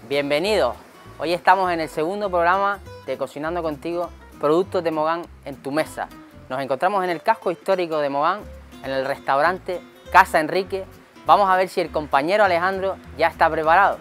Bienvenidos. Hoy estamos en el segundo programa de Cocinando Contigo, productos de Mogán en tu mesa. Nos encontramos en el casco histórico de Mogán, en el restaurante Casa Enrique. Vamos a ver si el compañero Alejandro ya está preparado.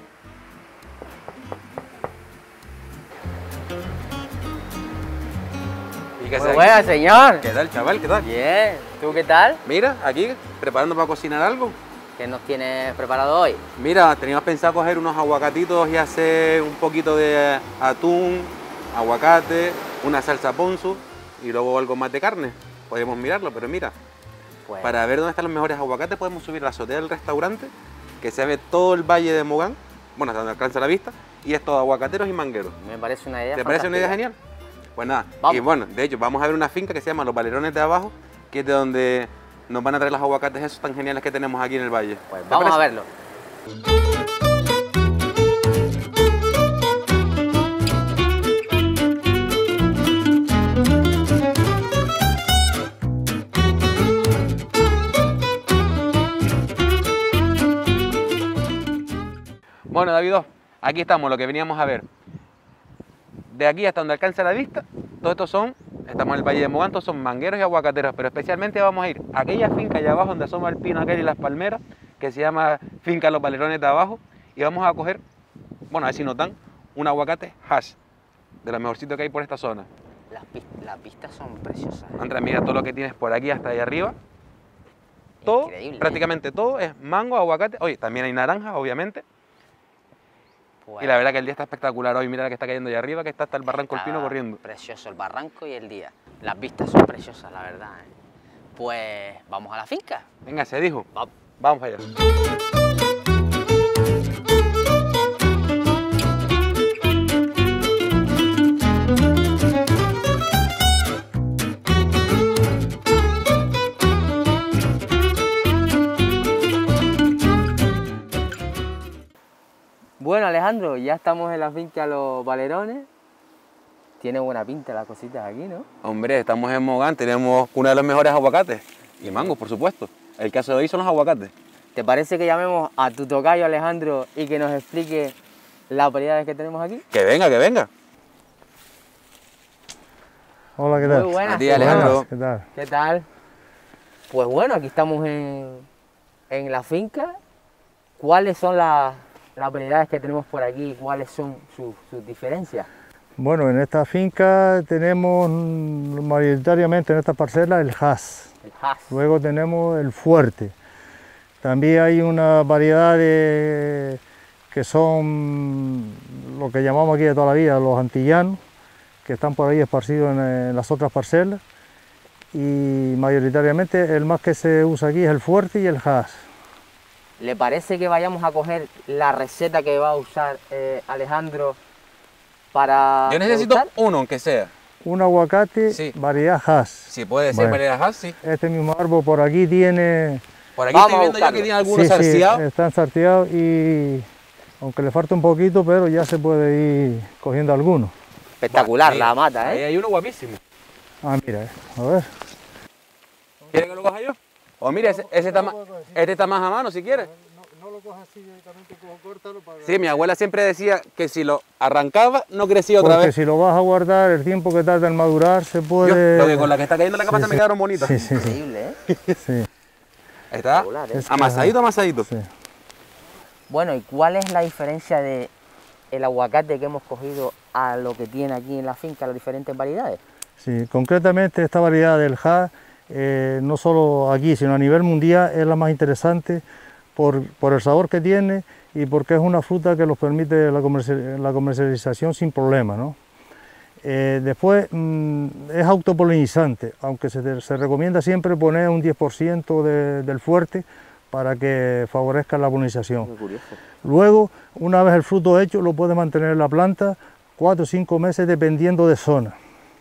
Muy buena, señor. ¿Qué tal, chaval? ¿Qué tal? Bien. ¿Tú qué tal? Mira, aquí, preparando para cocinar algo. ¿Qué nos tienes preparado hoy? Mira, teníamos pensado coger unos aguacatitos y hacer un poquito de atún, aguacate, una salsa ponzu y luego algo más de carne. Podemos mirarlo, pero mira, Pues, para ver dónde están los mejores aguacates podemos subir a la azotea del restaurante, que se ve todo el valle de Mogán, bueno, hasta donde alcanza la vista, y es todo aguacateros y mangueros. me parece una idea ¿Te parece una idea fantástica. genial? Pues nada, Vamos. y bueno, de hecho vamos a ver una finca que se llama Los Valerones de Abajo, que es de donde nos van a traer los aguacates esos tan geniales que tenemos aquí en el valle. Pues ¿Te vamos a parece? verlo. Bueno, David, aquí estamos, lo que veníamos a ver. De aquí hasta donde alcanza la vista, todos estos son, estamos en el Valle de Mogán, todos son mangueros y aguacateros, pero especialmente vamos a ir a aquella finca allá abajo donde asoma el pino aquel y las palmeras, que se llama Finca Los Valerones de Abajo, y vamos a coger, bueno, a ver si nos dan, un aguacate hash, de lo mejorcito que hay por esta zona. Las vistas son preciosas. Andrés, mira todo lo que tienes por aquí hasta allá arriba. Todo, Increíble, ¿eh? prácticamente todo es mango, aguacate, oye, también hay naranja, obviamente. Pues, Y la verdad que el día está espectacular hoy, mira la que está cayendo allá arriba, que está hasta el barranco El Pino está corriendo. Precioso el barranco y el día. Las vistas son preciosas, la verdad, ¿eh? Pues vamos a la finca. Venga, se dijo. Va- Vamos allá. Bueno, Alejandro, ya estamos en la finca Los Valerones. Tiene buena pinta las cositas aquí, ¿no? Hombre, estamos en Mogán, tenemos uno de los mejores aguacates. Y mangos, por supuesto. El caso de hoy son los aguacates. ¿Te parece que llamemos a tu tocayo Alejandro y que nos explique las variedades que tenemos aquí? Que venga, que venga. Hola, ¿qué tal? Muy buenas. A ti, Alejandro. ¿Qué tal? ¿Qué tal? Pues bueno, aquí estamos en la finca. ¿Cuáles son las variedades que tenemos por aquí? ¿Cuáles son sus diferencias? Bueno, en esta finca tenemos mayoritariamente en esta parcela el Hass. El Hass. Luego tenemos el Fuerte. También hay una variedad que son lo que llamamos aquí de toda la vida los antillanos, que están por ahí esparcidos en las otras parcelas. Y mayoritariamente el más que se usa aquí es el Fuerte y el Hass. ¿Le parece que vayamos a coger la receta que va a usar Alejandro para Yo necesito degustar? uno, aunque sea. Un aguacate Sí. variedad Hass. Si puede ser Bueno. variedad hash, sí. Este mismo árbol por aquí tiene... Por aquí Vamos a estoy viendo yo buscarlo. que tiene algunos Sí, zarciados. están sarteados y aunque le falta un poquito, pero ya se puede ir cogiendo algunos. Espectacular, Ahí- la mata, Ahí ¿eh? hay uno guapísimo. Ah, mira, a ver. ¿Quieres que lo coja yo? O mira, ese este está más a mano si quieres. No lo cojas así directamente, córtalo para... Sí, mi abuela siempre decía que si lo arrancaba no crecía otra Porque vez. si lo vas a guardar, el tiempo que tarda en madurar, se Yo, puede... lo que con la que está cayendo la capa Sí, se me sí. quedaron bonitas. Sí, sí, sí. Increíble, ¿eh? sí, Ahí está. Espectacular, ¿eh? Es que- Amasadito, amasadito. sí. Bueno, ¿y cuál es la diferencia de el aguacate que hemos cogido a lo que tiene aquí en la finca, las diferentes variedades? Sí, concretamente esta variedad del Hass, no solo aquí, sino a nivel mundial, es la más interesante por el sabor que tiene y porque es una fruta que nos permite la comercialización sin problema, ¿no? Después es autopolinizante, aunque se recomienda siempre poner un 10% del fuerte para que favorezca la polinización. Muy curioso. Luego, una vez el fruto hecho, lo puede mantener en la planta 4 o 5 meses dependiendo de zona.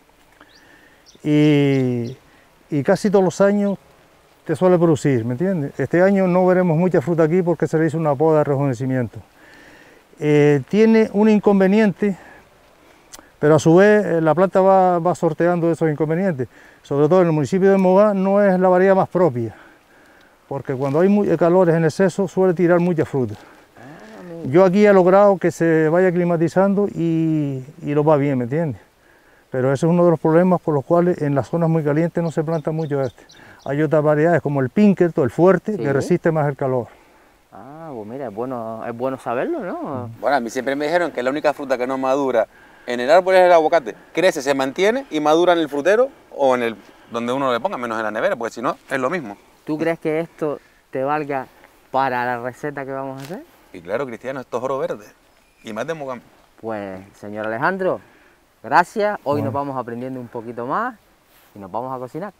Y casi todos los años te suele producir, ¿me entiendes? Este año no veremos mucha fruta aquí porque se le hizo una poda de rejuvenecimiento. Tiene un inconveniente, pero a su vez la planta va sorteando esos inconvenientes. Sobre todo en el municipio de Mogán no es la variedad más propia, porque cuando hay calores en exceso suele tirar mucha fruta. Yo aquí he logrado que se vaya climatizando y lo va bien, ¿me entiendes? Pero ese es uno de los problemas por los cuales en las zonas muy calientes no se planta mucho este. Hay otras variedades como el Pinkerton, el fuerte, Sí. que resiste más el calor. Ah, pues mira, es bueno saberlo, ¿no? Bueno, a mí siempre me dijeron que la única fruta que no madura en el árbol es el aguacate. Crece, se mantiene y madura en el frutero o en el donde uno le ponga, menos en la nevera, porque si no, es lo mismo. ¿Tú crees que esto te valga para la receta que vamos a hacer? Y claro, Cristiano, esto es oro verde. Y más de Mogán. Pues, señor Alejandro, gracias. Hoy nos vamos aprendiendo un poquito más y nos vamos a cocinar.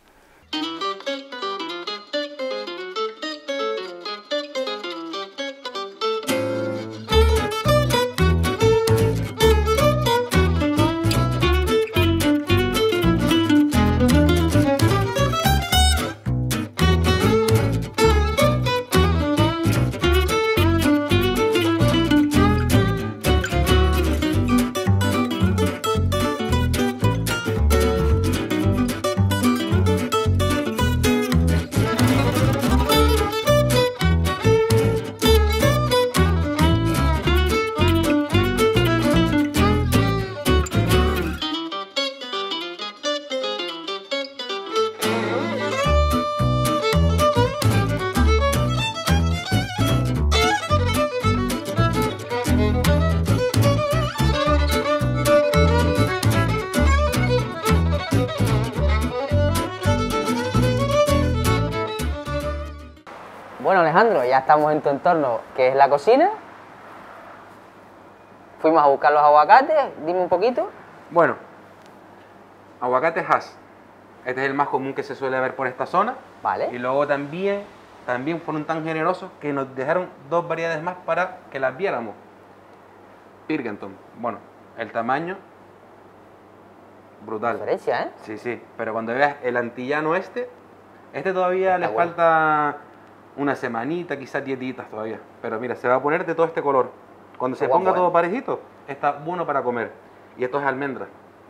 Bueno, Alejandro, ya estamos en tu entorno, que es la cocina. Fuimos a buscar los aguacates, dime un poquito. Bueno, aguacate Hass. Este es el más común que se suele ver por esta zona. Vale. Y luego también fueron tan generosos que nos dejaron 2 variedades más para que las viéramos. Pilkington. Bueno, el tamaño brutal. Diferencia, ¿eh? Sí, sí. Pero cuando veas el antillano este todavía Está le bueno. falta una semanita, quizás 10 días todavía. Pero mira, se va a poner de todo este color. Cuando se Está ponga guapo, todo parejito, está bueno para comer. Y esto es almendra.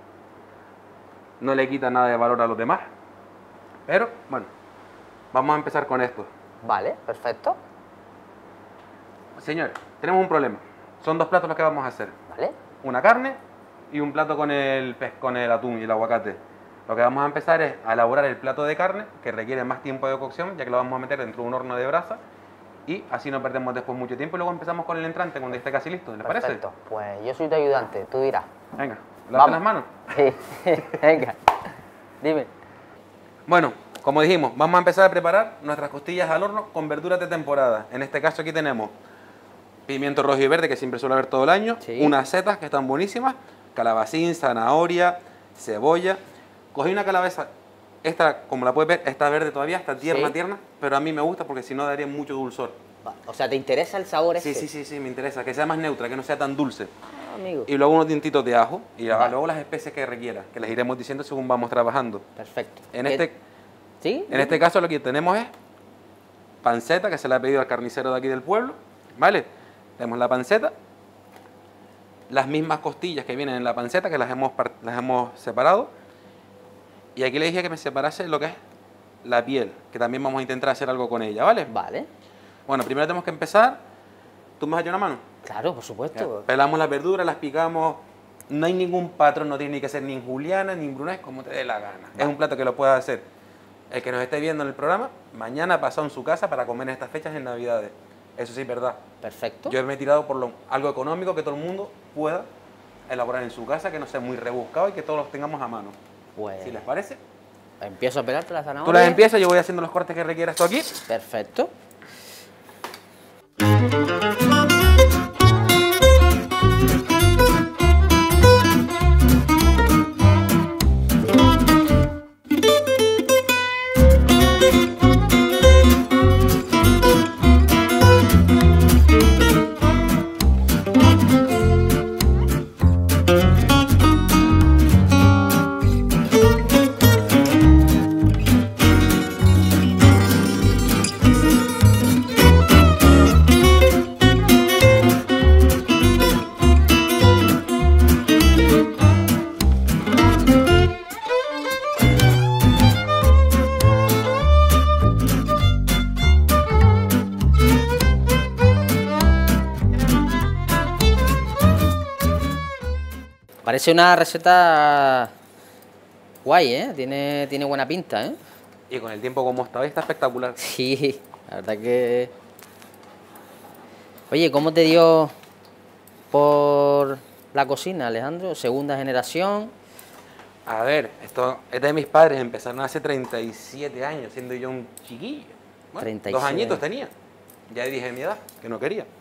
No le quita nada de valor a los demás. Pero, bueno, vamos a empezar con esto. Vale, perfecto. Señor, tenemos un problema. Son 2 platos los que vamos a hacer. Vale. Una carne y un plato con el atún y el aguacate. Lo que vamos a empezar es a elaborar el plato de carne, que requiere más tiempo de cocción, ya que lo vamos a meter dentro de un horno de brasa. Y así no perdemos después mucho tiempo. Y luego empezamos con el entrante cuando esté casi listo. ¿Les parece? Perfecto. Pues yo soy tu ayudante, tú dirás. Venga, Vamos. lávate las manos. Sí, venga. Dime. Bueno, como dijimos, vamos a empezar a preparar nuestras costillas al horno con verduras de temporada. En este caso aquí tenemos pimiento rojo y verde, que siempre suele haber todo el año. Sí. Unas setas que están buenísimas. Calabacín, zanahoria, cebolla. Cogí una calabaza, esta, como la puedes ver, está verde todavía, está tierna, Sí. tierna, pero a mí me gusta porque si no daría mucho dulzor. O sea, ¿te interesa el sabor Sí, ese? sí, me interesa, que sea más neutra, que no sea tan dulce. Ah, amigo. Y luego unos dientitos de ajo y Vale. luego las especies que requiera, que les iremos diciendo según vamos trabajando. Perfecto. En ¿Qué- ¿Sí? este caso lo que tenemos es panceta, que se la ha pedido al carnicero de aquí del pueblo, ¿vale? Tenemos la panceta, las mismas costillas que vienen en la panceta, que las hemos separado. Y aquí le dije que me separase lo que es la piel, que también vamos a intentar hacer algo con ella, ¿vale? Vale. Bueno, primero tenemos que empezar. ¿Tú me has hecho una mano? Claro, por supuesto. Pelamos las verduras, las picamos. No hay ningún patrón, no tiene ni que ser ni en juliana ni en brunés, como te dé la gana. Es un plato que lo puedes hacer el que nos esté viendo en el programa, mañana pasado en su casa para comer en estas fechas en Navidades. Eso sí es verdad. Perfecto. Yo me he tirado por algo económico que todo el mundo pueda elaborar en su casa, que no sea muy rebuscado y que todos los tengamos a mano. Pues Si les parece. empiezo a pelarte la zanahoria. Tú las empiezas, yo voy haciendo los cortes que requieras tú aquí. Perfecto. Parece una receta guay, ¿eh? Tiene buena pinta, ¿eh? Y con el tiempo como está hoy está espectacular. Sí, la verdad que... Oye, ¿cómo te dio por la cocina, Alejandro? ¿Segunda generación? A ver, esto es de mis padres, empezaron hace 37 años, siendo yo un chiquillo. Bueno, 37 2 añitos años. tenía. Ya dije mi edad, que no quería.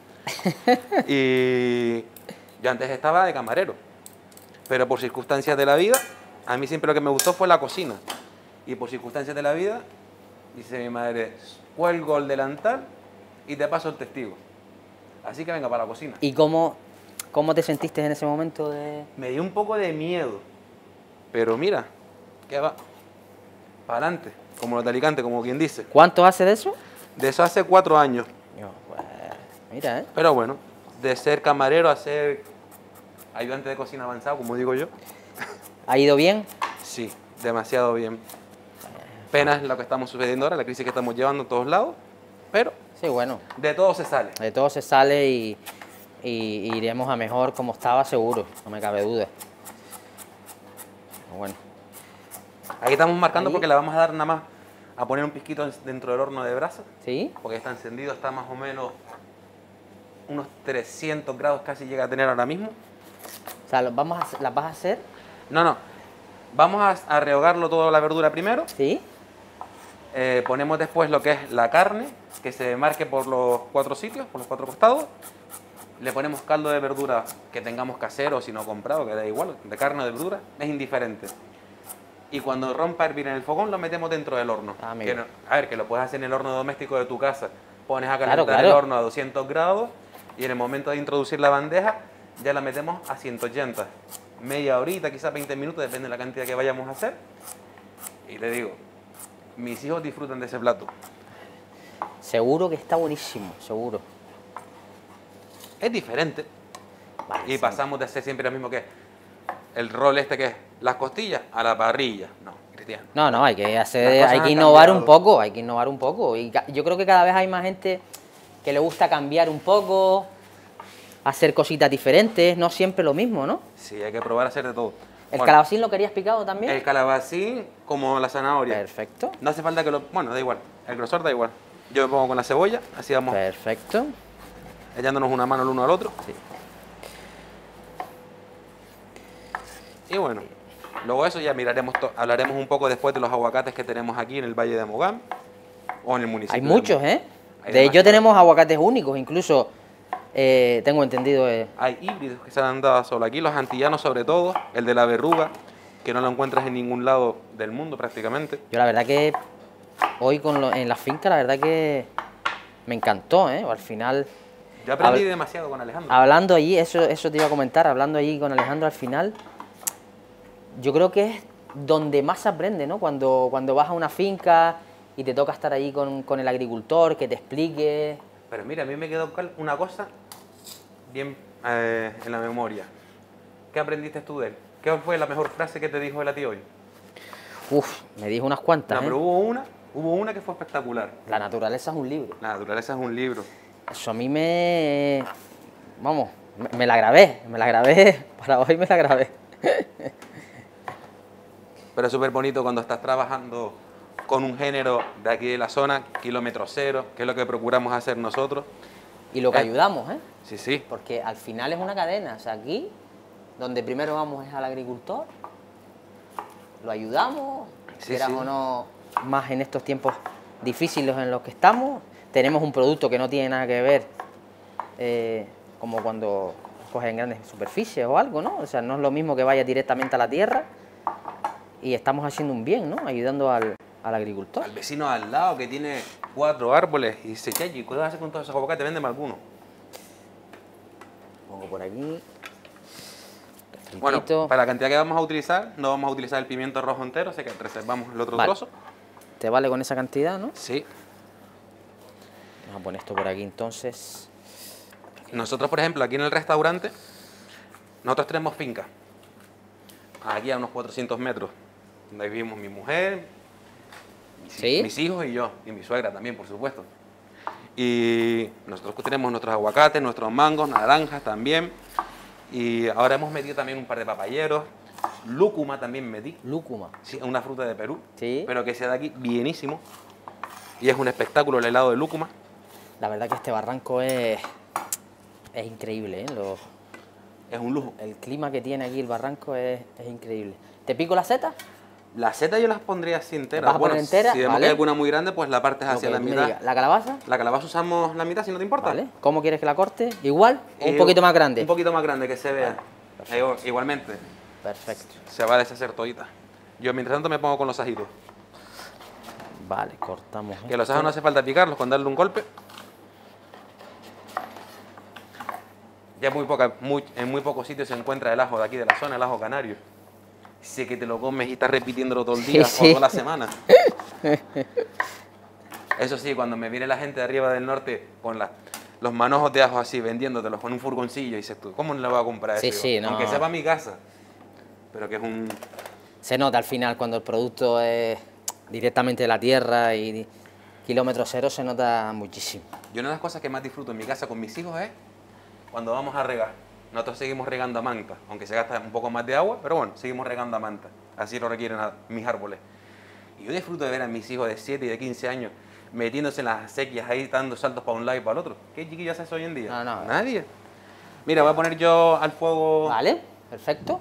Y yo antes estaba de camarero, pero por circunstancias de la vida, a mí siempre lo que me gustó fue la cocina. Y por circunstancias de la vida, dice mi madre, cuelgo el delantal y te paso el testigo. Así que venga para la cocina. ¿Y cómo te sentiste en ese momento de...? Me dio un poco de miedo, pero mira, que va, para adelante, como los de Alicante, como quien dice. ¿Cuánto hace de eso? De eso hace 4 años, Yo, pues, mira, ¿eh? pero bueno, de ser camarero a ser ayudante de cocina avanzado, como digo yo, ¿Ha ido bien? sí, demasiado bien. Pena es lo que estamos sucediendo ahora, la crisis que estamos llevando en todos lados, pero Sí, bueno, de todo se sale. de todo se sale y iremos a mejor como estaba seguro, no me cabe duda. Bueno, Aquí estamos marcando Ahí. porque le vamos a dar nada más a poner un pizquito dentro del horno de brasa, ¿sí? porque está encendido, está más o menos unos 300 grados casi llega a tener ahora mismo. O sea, ¿las vas a hacer? No, vamos a rehogarlo toda la verdura primero, ¿Sí? ponemos después lo que es la carne, que se marque por los 4 sitios, por los 4 costados, le ponemos caldo de verdura que tengamos casero, si no comprado, que da igual, de carne o de verdura, es indiferente. Y cuando rompa a hervir en el fogón, lo metemos dentro del horno. Ah, amigo. A ver, que lo puedes hacer en el horno doméstico de tu casa. Pones a Claro, calentar el claro. horno a 200 grados y en el momento de introducir la bandeja, ya la metemos a 180. Media horita, quizás 20 minutos, depende de la cantidad que vayamos a hacer. Y le digo, mis hijos disfrutan de ese plato. Seguro que está buenísimo, seguro. Es diferente. Vale, Y sí. pasamos de hacer siempre lo mismo que el rol este que es las costillas a la parrilla. No, Cristiano. No, hay que Las hacer, cosas hay que han innovar cambiado. un poco, hay que innovar un poco. Y yo creo que cada vez hay más gente que le gusta cambiar un poco, hacer cositas diferentes, no siempre lo mismo, ¿no? Sí, hay que probar a hacer de todo. ¿El Bueno, calabacín lo querías picado también? el calabacín como la zanahoria. Perfecto, No hace falta que lo... Bueno, da igual. El grosor da igual. Yo me pongo con la cebolla, así vamos perfecto. echándonos una mano el uno al otro. Sí. Y bueno, luego eso ya miraremos, hablaremos un poco después de los aguacates que tenemos aquí en el Valle de Mogán o en el municipio. Hay de muchos, Mogán. ¿eh? Hay De hecho demasiados. tenemos aguacates únicos, incluso tengo entendido... Hay híbridos que se han dado solo aquí, los antillanos sobre todo, el de la verruga, que no lo encuentras en ningún lado del mundo prácticamente. Yo la verdad que hoy en la finca la verdad que me encantó, ¿eh? Al final, Yo aprendí Habl- demasiado con Alejandro. hablando allí, eso te iba a comentar, hablando allí con Alejandro al final, yo creo que es donde más se aprende, ¿no? Cuando vas a una finca y te toca estar ahí con el agricultor, que te explique... Pero mira, a mí me quedó una cosa bien en la memoria. ¿Qué aprendiste tú de él? ¿Qué fue la mejor frase que te dijo él a ti hoy? Uf, me dijo unas cuantas, No, ¿eh? pero hubo una que fue espectacular. La naturaleza es un libro. La naturaleza es un libro. Eso a mí me... Vamos, me la grabé, para hoy me la grabé. Pero es súper bonito cuando estás trabajando con un género de aquí de la zona, kilómetro cero, que es lo que procuramos hacer nosotros. Y lo que ayudamos, ¿eh? Sí, sí. Porque al final es una cadena. O sea, aquí, donde primero vamos es al agricultor, lo ayudamos, Sí, quieras sí. o no, más en estos tiempos difíciles en los que estamos. Tenemos un producto que no tiene nada que ver, como cuando coges en grandes superficies o algo, ¿no? O sea, no es lo mismo que vaya directamente a la tierra y estamos haciendo un bien, ¿no? Ayudando al agricultor. Al vecino al lado que tiene 4 árboles y dice, Chachi, ¿qué vas a hacer con todos esos aguacates? Véndeme alguno. Pongo por aquí. Bueno, refritito. para la cantidad que vamos a utilizar, no vamos a utilizar el pimiento rojo entero, así que reservamos el otro Vale. trozo. ¿Te vale con esa cantidad, no? Sí. Vamos a poner esto por aquí entonces. Nosotros, por ejemplo, aquí en el restaurante, nosotros tenemos finca. Aquí a unos 400 metros, donde vivimos mi mujer, ¿Sí? mis hijos y yo, y mi suegra también, por supuesto. Y nosotros tenemos nuestros aguacates, nuestros mangos, naranjas también. Y ahora hemos metido también un par de papayeros. Lúcuma también metí. Lúcuma. Sí, una fruta de Perú. Sí. Pero que sea de aquí bienísimo. Y es un espectáculo el helado de lúcuma. La verdad que este barranco es increíble, ¿eh? Es un lujo. El clima que tiene aquí el barranco es increíble. ¿Te pico la seta? Las setas yo las pondría así enteras. ¿Las vas a poner enteras? Si vemos Vale. que hay alguna muy grande, pues la partes hacia Ok, la tú me mitad. digas. ¿La calabaza? La calabaza usamos la mitad, si no te importa. Vale. ¿Cómo quieres que la corte? ¿Igual o un Eh, poquito más grande? Un poquito más grande, que se vea. Igualmente, Perfecto. se va a deshacer todita. Yo mientras tanto me pongo con los ajitos. Vale, cortamos Que los ajos no hace falta picarlos, con darle un golpe. Ya en muy pocos sitios se encuentra el ajo de aquí de la zona, el ajo canario. Sé que te lo comes y estás repitiéndolo todo el día Sí, sí. o toda la semana. Eso sí, cuando me viene la gente de arriba del norte con los manojos de ajo así, vendiéndotelos con un furgoncillo, y dices tú, ¿cómo no le voy a comprar Sí, eso? sí, no. Aunque sea para mi casa. Pero que es un... Se nota al final cuando el producto es directamente de la tierra y kilómetro cero, se nota muchísimo. Yo una de las cosas que más disfruto en mi casa con mis hijos es cuando vamos a regar. Nosotros seguimos regando a manta, aunque se gasta un poco más de agua, pero bueno, seguimos regando a manta. Así lo requieren mis árboles. Y yo disfruto de ver a mis hijos de 7 y de 15 años metiéndose en las acequias ahí, dando saltos para un lado y para el otro. ¿Qué chiquillo hace eso hoy en día? No, no. Nadie. Mira, voy a poner yo al fuego... Vale, perfecto.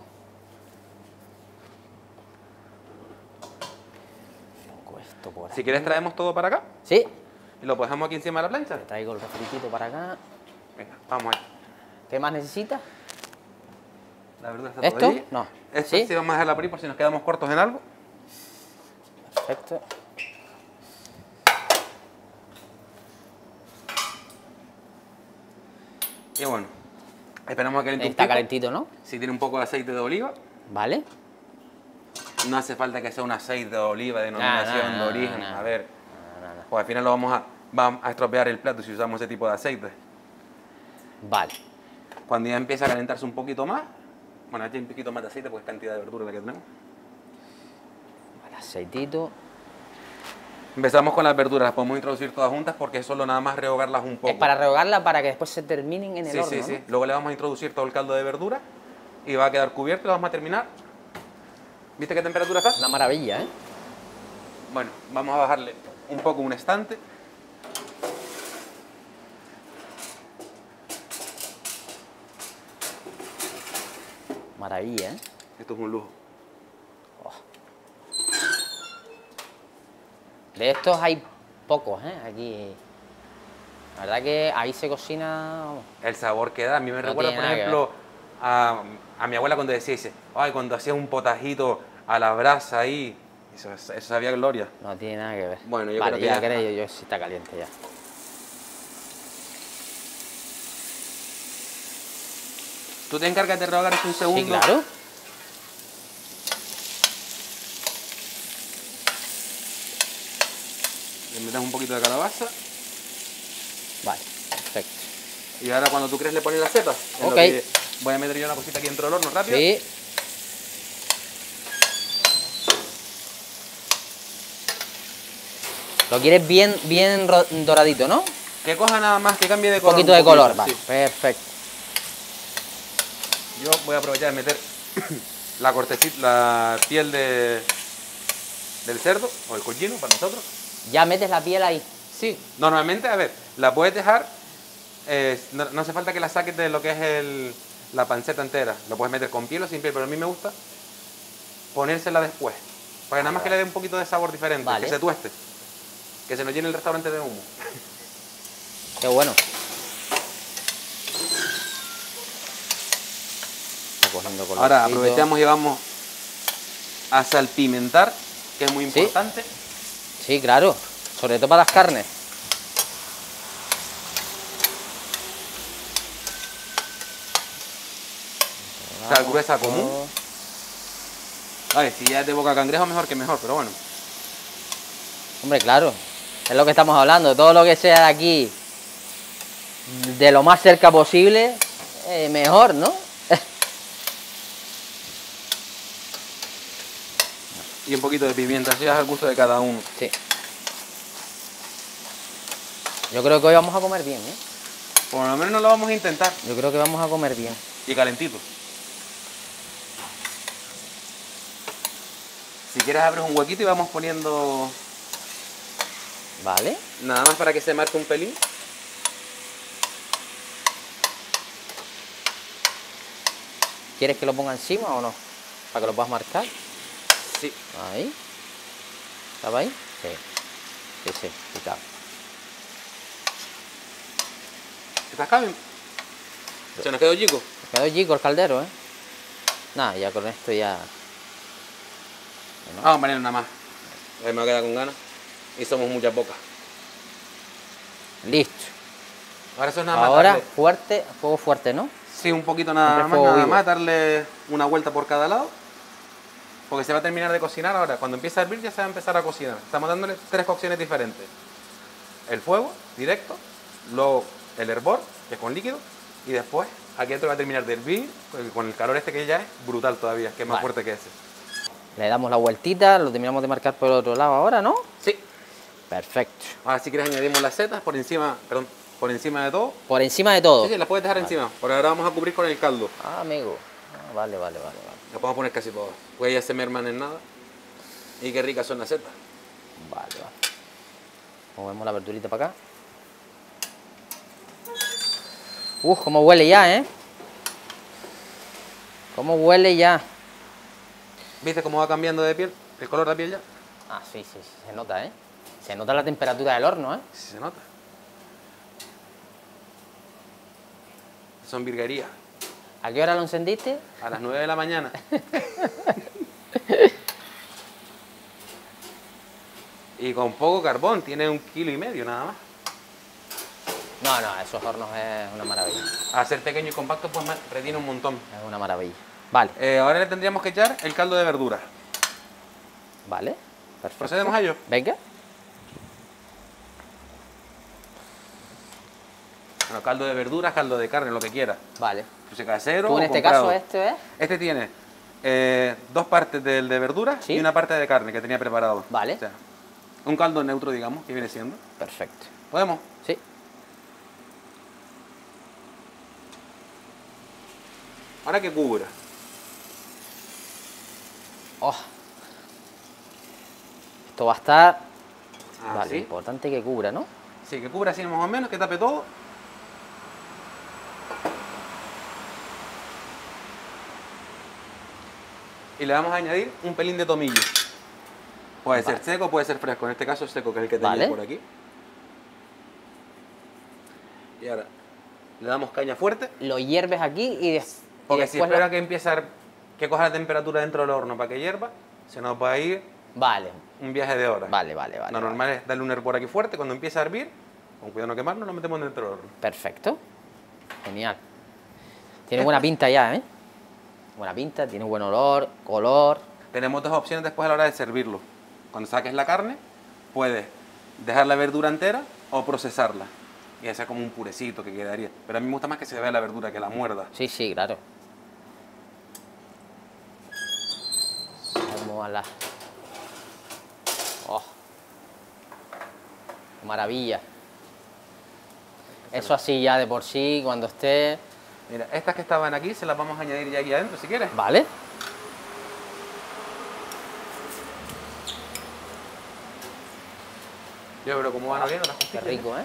Pongo esto por Si aquí. quieres traemos todo para acá Sí, y lo dejamos aquí encima de la plancha. traigo el refritito para acá. Venga, vamos ahí. ¿Qué más necesitas? La verdura está todo ¿Esto? allí. No. Esto ¿Sí? sí vamos a dejarla por ahí por si nos quedamos cortos en algo. Perfecto. Y bueno, esperamos a que caliente un Está poco. calentito, ¿no? Si tiene un poco de aceite de oliva, Vale. no hace falta que sea un aceite de oliva de denominación no, de origen. no. A ver, pues al final lo vamos a estropear el plato si usamos ese tipo de aceite. Vale. Cuando ya empieza a calentarse un poquito más, bueno, aquí hay un poquito más de aceite, pues cantidad de verdura la que tenemos. Vale, aceitito. Empezamos con las verduras, las podemos introducir todas juntas porque es solo nada más rehogarlas un poco. Es para rehogarla para que después se terminen en el Sí, horno, sí, ¿no? sí. Luego le vamos a introducir todo el caldo de verdura y va a quedar cubierto y lo vamos a terminar. ¿Viste qué temperatura está? Una maravilla, ¿eh? Bueno, vamos a bajarle un poco un estante. Maravilla, ¿eh? Esto es un lujo. De estos hay pocos, ¿eh? Aquí. La verdad que ahí se cocina. Vamos. El sabor que da, a mí me No recuerda, tiene por nada que ejemplo, a mi abuela cuando dice, ay, cuando hacía un potajito a la brasa ahí, eso sabía gloria. No tiene nada que ver. Bueno, yo vale, creo que ya ya creo está. yo si está caliente ya. ¿Tú te encargas de rehogar esto un segundo? Sí, claro. Le metes un poquito de calabaza Vale, perfecto. y ahora cuando tú crees le pones las setas. En lo Ok. que voy a meter yo una cosita aquí dentro del horno rápido. Sí. Lo quieres bien doradito, ¿no? Que coja nada más, que cambie de Un color. poquito de color, vale. sí. Perfecto. Yo voy a aprovechar de meter la cortecita, la piel del cerdo o el cochino para nosotros. Ya metes la piel ahí. Sí, normalmente, a ver, la puedes dejar, no hace falta que la saques de lo que es la panceta entera. Lo puedes meter con piel o sin piel, pero a mí me gusta ponérsela después. Para que nada más que le dé un poquito de sabor diferente, Vale. que se tueste. Que se nos llene el restaurante de humo. Qué bueno. Está cogiendo colorcito. Ahora aprovechamos y vamos a salpimentar, que es muy Sí. importante. Sí, claro. Sobre todo para las carnes. Sal gruesa común. A ver, si ya es de boca cangrejo, mejor que mejor, pero bueno. Hombre, claro. Es lo que estamos hablando. Todo lo que sea de aquí, de lo más cerca posible, mejor, ¿no? Y un poquito de pimienta, así es al gusto de cada uno. Sí. Yo creo que hoy vamos a comer bien, ¿eh? Por lo menos no lo vamos a intentar. Yo creo que vamos a comer bien. y calentito. Si quieres abres un huequito y vamos poniendo Vale. nada más para que se marque un pelín. ¿Quieres que lo ponga encima o no? Para que lo puedas marcar. Sí. Ahí. ¿Estaba ahí? Sí. Sí, sí, picado. ¿Estás caben? Se nos quedó chico. Quedó chico el caldero, ¿eh? Nada, ya con esto ya... Vamos a poner una más. Me va a quedar con ganas. Y somos muchas bocas. Listo. Ahora eso es nada más. Ahora darle- fuerte, fuego fuerte, ¿no? Sí, un poquito nada Siempre más, fuego nada vivo. más, darle una vuelta por cada lado. Porque se va a terminar de cocinar ahora. Cuando empiece a hervir ya se va a empezar a cocinar. Estamos dándole 3 cocciones diferentes. El fuego, directo. Luego el hervor, que es con líquido. Y después, aquí dentro va a terminar de hervir. Con el calor este que ya es brutal todavía, que es más Vale. fuerte que ese. Le damos la vueltita, lo terminamos de marcar por el otro lado ahora, ¿no? Sí. Perfecto. Ahora si quieres añadimos las setas por encima, perdón, por encima de todo. Por encima de todo. Sí, sí, las puedes dejar encima. Por ahora vamos a cubrir con el caldo. Ah, amigo. Ah, vale, vale, vale, vale. Las podemos poner casi todas. Pues ellas se merman en nada. Y qué ricas son las setas. Vale, vale. Movemos la verdurita para acá. Uf, cómo huele ya, ¿eh? Cómo huele ya. ¿Viste cómo va cambiando de piel? El color de la piel ya. Ah, sí, sí, sí, se nota, ¿eh? Se nota la temperatura del horno, ¿eh? Sí se nota. Son virguerías. ¿A qué hora lo encendiste? A las 9 de la mañana. Y con poco carbón, tiene 1,5 kilos nada más. No, no, esos hornos es una maravilla. Al ser pequeño y compacto, pues retiene un montón. Es una maravilla. Vale, Ahora le tendríamos que echar el caldo de verdura. vale. Perfecto. ¿Procedemos a ello? Venga. Bueno, caldo de verduras, caldo de carne, lo que quieras. Vale. Pues casero Tú en o este comprado. caso este es... Este tiene 2 partes del de verduras ¿Sí? y una parte de carne que tenía preparado. Vale. O sea, un caldo neutro, digamos, que viene siendo. Perfecto. ¿Podemos? Sí. Ahora que cubra. Oh. Esto va a estar... vale, Así. importante que cubra, ¿no? Sí, que cubra así más o menos, que tape todo. Y le vamos a añadir un pelín de tomillo. Puede Vale. ser seco, puede ser fresco. En este caso es seco, que es el que Vale. tenía por aquí. Y ahora le damos caña fuerte. Lo hierves aquí y, Porque y si después... espera que empiece que coja la temperatura dentro del horno para que hierva, se nos va a ir Vale, un viaje de horas. vale, vale, vale. Lo vale. normal es darle un hervor aquí fuerte. Cuando empieza a hervir, con cuidado no quemarnos, lo metemos dentro del horno. Perfecto. Genial. Tiene buena pinta ya, ¿eh? Buena pinta, tiene buen olor, color. Tenemos 2 opciones después a la hora de servirlo. Cuando saques la carne, puedes dejar la verdura entera o procesarla. Y hacer como un purecito que quedaría. Pero a mí me gusta más que se vea la verdura, que la muerda. Sí, sí, claro. Vamos a la... Oh. Qué maravilla. Eso así ya de por sí, cuando esté... Mira, estas que estaban aquí se las vamos a añadir ya aquí adentro si quieres. Vale. Yo creo cómo van abriendo las Qué costillas. rico, ¿eh?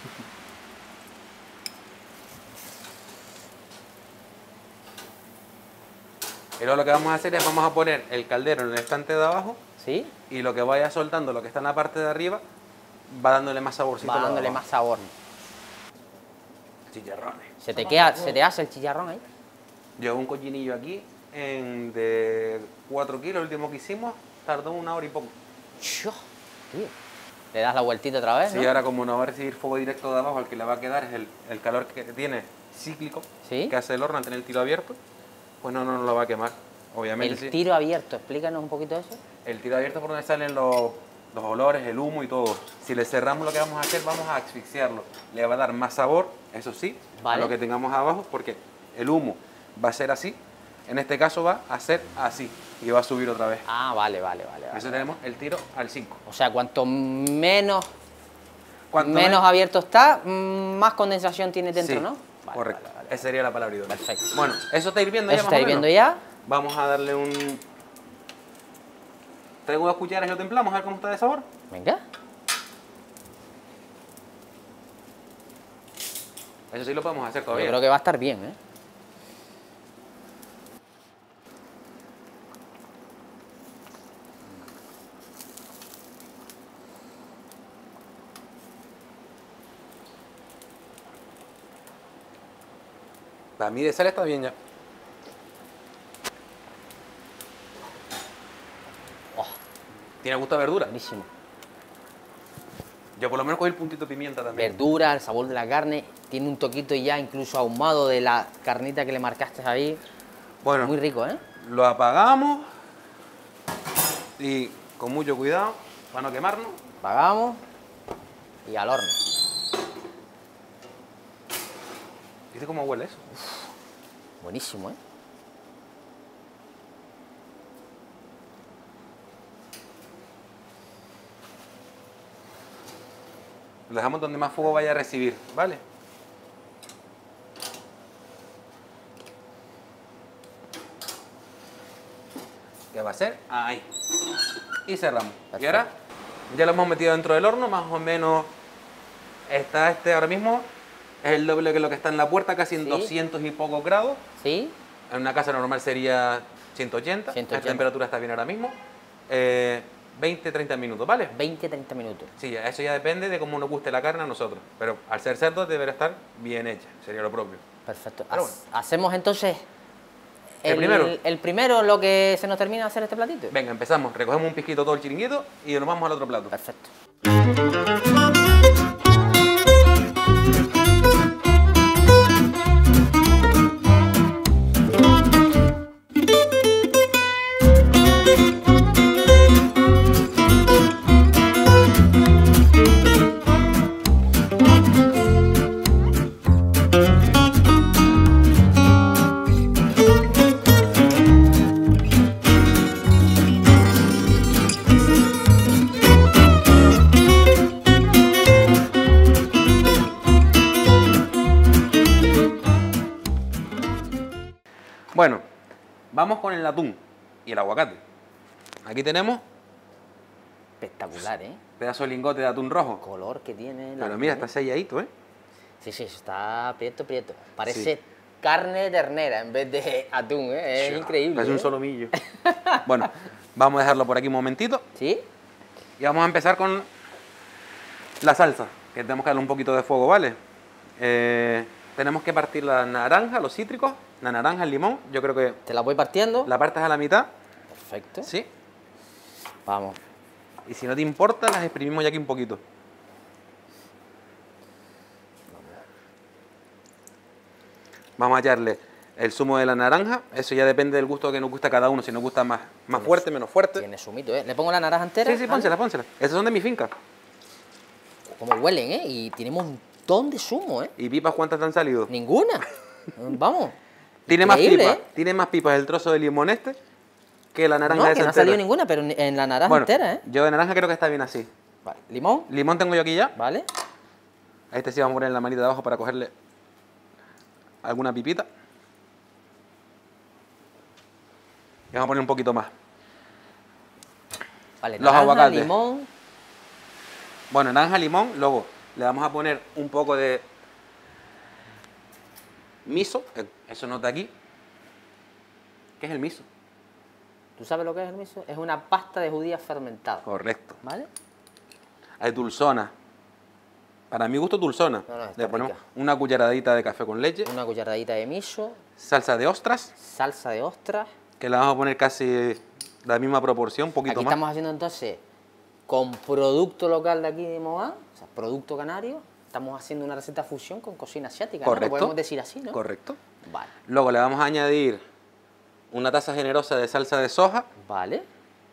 Y luego lo que vamos a hacer es vamos a poner el caldero en el estante de abajo ¿Sí? y lo que vaya soltando, lo que está en la parte de arriba, va dándole más saborcito. Va a lo de dándole abajo. más sabor. Chicharrones. ¿Se te hace el chicharrón ahí? Llevo un cochinillo aquí de 4 kilos, el último que hicimos, tardó 1 hora y poco. Chio, tío. Le das la vueltita otra vez, Sí, ¿no? ahora como no va a recibir fuego directo de abajo, el que le va a quedar es el calor que tiene cíclico, ¿Sí? que hace el horno al tener el tiro abierto, pues no lo va a quemar, obviamente. El Sí. tiro abierto, explícanos un poquito eso. El tiro abierto es por donde salen los olores, el humo y todo. Si le cerramos, lo que vamos a hacer, vamos a asfixiarlo. Le va a dar más sabor, eso sí, Vale. a lo que tengamos abajo, porque el humo va a ser así. En este caso va a ser así y va a subir otra vez. Ah, vale, vale, vale. Por vale. eso tenemos el tiro al 5. O sea, cuanto menos, Cuanto menos abierto está, más condensación tiene dentro, Sí. ¿no? Vale, Correcto. vale, vale. Esa sería la palabra idónea. Perfecto. Bueno, eso está hirviendo ya Eso más está o hirviendo menos. ya. Vamos a darle un... Traigo 2 cucharas y lo templamos, a ver cómo está de sabor. Venga. Eso sí lo podemos hacer Yo todavía. creo que va a estar bien, ¿eh? Para mí de sal está bien ya. Oh, Tiene gusto a verdura. buenísimo. Yo por lo menos cogí el puntito de pimienta también. Verdura, el sabor de la carne, tiene un toquito ya incluso ahumado de la carnita que le marcaste ahí. Bueno, Muy rico, ¿eh? lo apagamos y con mucho cuidado para no quemarnos. Apagamos y al horno. ¿Viste cómo huele eso? Buenísimo, ¿eh? Lo dejamos donde más fuego vaya a recibir, ¿vale? ¿Qué va a ser? Ahí. Y cerramos. Y Perfecto. ahora ya lo hemos metido dentro del horno, más o menos está ahora mismo, es el doble que lo que está en la puerta, casi en Sí. 200 y pocos grados. ¿Sí? En una casa normal sería 180. 180. La temperatura está bien ahora mismo. 20-30 minutos, ¿vale? 20-30 minutos. Sí, eso ya depende de cómo nos guste la carne a nosotros. Pero al ser cerdo deberá estar bien hecha, sería lo propio. Perfecto. Pero bueno. Hacemos entonces ¿El primero? el primero, lo que se nos termina de hacer este platito. Venga, empezamos. Recogemos un pizquito todo el chiringuito y nos vamos al otro plato. Perfecto. Bueno, vamos con el atún y el aguacate. Aquí tenemos Espectacular, ¿eh? pedazo de lingote de atún rojo. Color que tiene la Pero mira, atún, está selladito, ¿eh? Sí, sí, está prieto, prieto. Parece carne de ternera en vez de atún, ¿eh? Es increíble. Es un ¿eh? solomillo. Bueno, vamos a dejarlo por aquí un momentito ¿Sí? y vamos a empezar con la salsa, que tenemos que darle un poquito de fuego, ¿vale? Tenemos que partir la naranja, los cítricos, la naranja, el limón. Yo creo que Te la voy partiendo. la partes a la mitad, Perfecto. ¿sí? Vamos. Y si no te importa, las exprimimos ya aquí un poquito. Vamos a echarle el zumo de la naranja. Eso ya depende del gusto que nos gusta a cada uno. Si nos gusta más fuerte, menos fuerte. Tiene sumito, ¿eh? ¿Le pongo la naranja entera? Sí, sí, pónsela, pónsela. Esas son de mi finca. Como huelen, ¿eh? Y tiene un montón de zumo, ¿eh? ¿Y pipas cuántas te han salido? Ninguna. Vamos. Tiene más Increíble, pipas. ¿eh? Tiene más pipas el trozo de limón este que la naranja No, esa que no ha entera. salido ninguna, pero en la naranja Bueno, entera, ¿eh? yo de naranja creo que está bien así. Vale. Limón, Limón tengo yo aquí ya. ¿vale? A este sí vamos a poner la manita de abajo para cogerle alguna pipita. Y vamos a poner un poquito más. Vale, Los naranja, aguacates. limón. Bueno, naranja, limón, luego le vamos a poner un poco de miso, eso nota aquí. ¿Qué es el miso? ¿Tú sabes lo que es el miso? Es una pasta de judías fermentada, Correcto. ¿vale? Hay dulzona. Para mi gusto, dulzona. No, está Le ponemos rica. una cucharadita de café con leche, Una cucharadita de miso, salsa de ostras, salsa de ostras. que la vamos a poner casi la misma proporción, un poquito Aquí más. estamos haciendo entonces con producto local de aquí de Mogán, o sea, producto canario. Estamos haciendo una receta fusión con cocina asiática, ¿no? Correcto. Lo podemos decir así, ¿no? Correcto. Vale, Luego le vamos a añadir una taza generosa de salsa de soja, vale.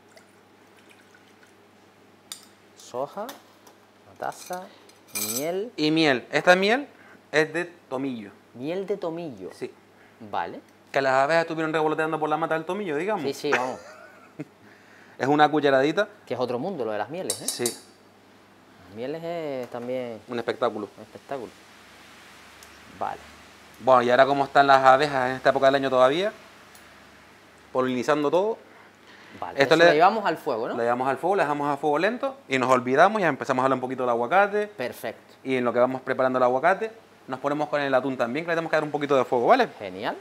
Soja, una taza, miel, y miel. Esta miel es de tomillo. miel de tomillo. Sí. Vale. Que las abejas estuvieron revoloteando por la mata del tomillo, digamos. Sí, sí, vamos. Es una cucharadita. Que es otro mundo lo de las mieles, ¿eh? Sí, Las mieles es también un espectáculo. un espectáculo. Vale. Bueno, y ahora como están las abejas en esta época del año todavía, polinizando todo, Vale, esto eso lo llevamos al fuego, lo ¿no? llevamos al fuego, le dejamos a fuego lento y nos olvidamos, ya empezamos a hablar un poquito del aguacate. Perfecto. Y en lo que vamos preparando el aguacate, nos ponemos con el atún también, que le tenemos que dar un poquito de fuego, ¿vale? Genial.